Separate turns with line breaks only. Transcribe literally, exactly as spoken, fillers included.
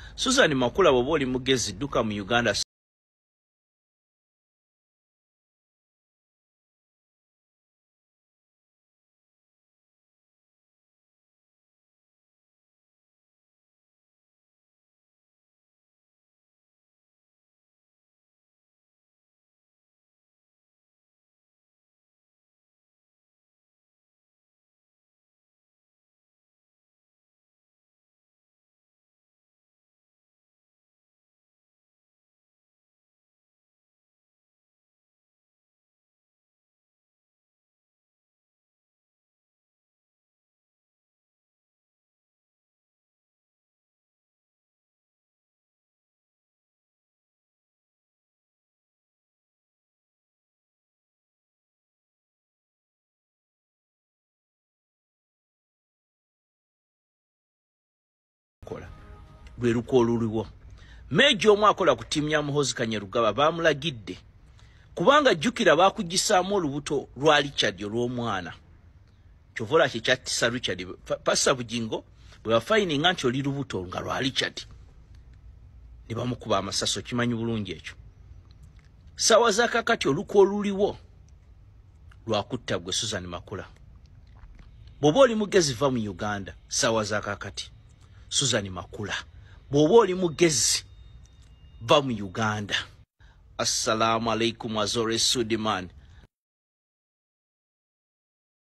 Susan Makula bwoba oli mugezi dduka mu Uganda kola lwe lukooluliwo Mejo omu akola ku ttiimu ya Muhoozi Kanyerugaba baamulagidde kubanga jjukira baakugisaamu olubuto lwa Richard olw'omwana kyovola kye kyattisa Richard Pastor Bugingo bwe bafayininga nti oli lubuto nga lwa Richard ne bamukuba amasaso kimanyi bulungi ekyo ssaawa za kakati olukooluliwo lwakutta gwe Susan Makula bw'oba oli mugezi va mu Uganda ssaawa za kakati Susan Makula bw'oba oli mugezi va mu Uganda. Assalamu alaikum Azore Sudiman.